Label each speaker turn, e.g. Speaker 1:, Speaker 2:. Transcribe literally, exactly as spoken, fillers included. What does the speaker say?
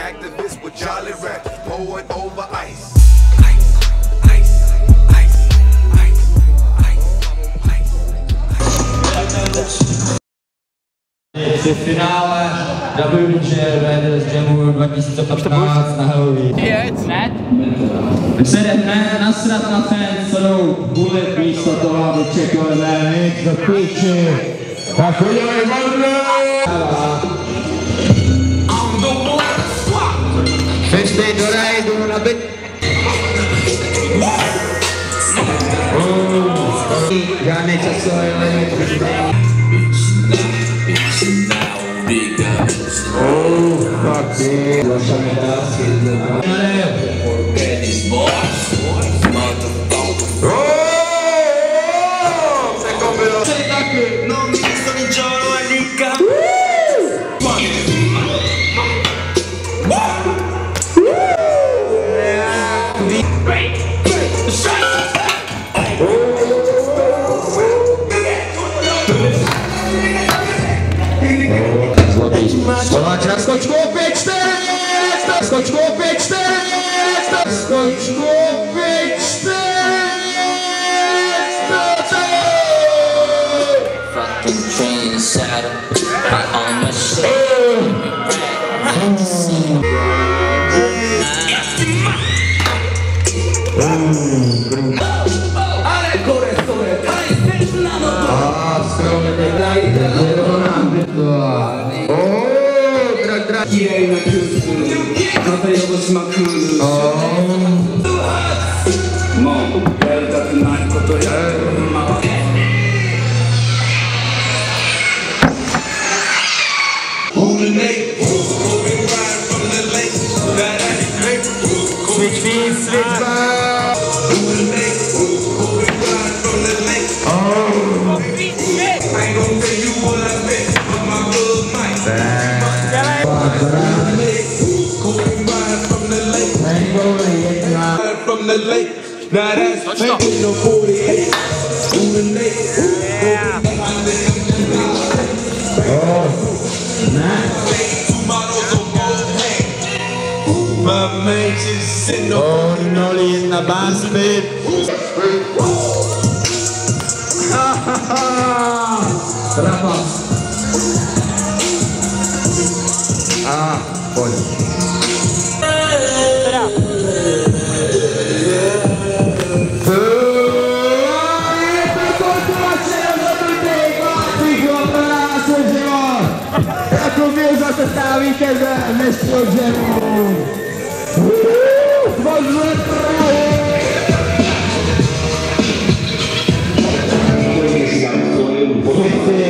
Speaker 1: activist with Jolly Ranchers, pouring over ice.
Speaker 2: V finále W B J Raiders Jamu dva tisíce patnáct na Halloween.
Speaker 3: Hned?
Speaker 2: Tak se jdeme nasrat na fans, co jdou bulit místo toho, aby čekali jít do píči. Tak udělej modré! Přečtej do rajdu na byt. Žádný časový limit. Oh, fuck me. Slováč na skočku opět čtyři! Na skočku opět čtyři! Na skočku opět čtyři!
Speaker 4: Fucking train saddle, I on my shit.
Speaker 2: Ale corazón, ah, skromně dej, dej do nám. Oh, drag, drag. Jej na krusu, kafej nebo smaku. Oh. Mo, jen tak najko to je. Switch feet, switch back. Oh. I ain't gonna tell you what I meant, but my good might. From the lake, now that's making the forty-eight. Yeah. Oh, nice. Two bottles of Old My man just sitting up. Oh, Nolly in the basket. Ha ha ha. Bravo. Ah, boy. Tá vítězem mistru Jamu. Pozor!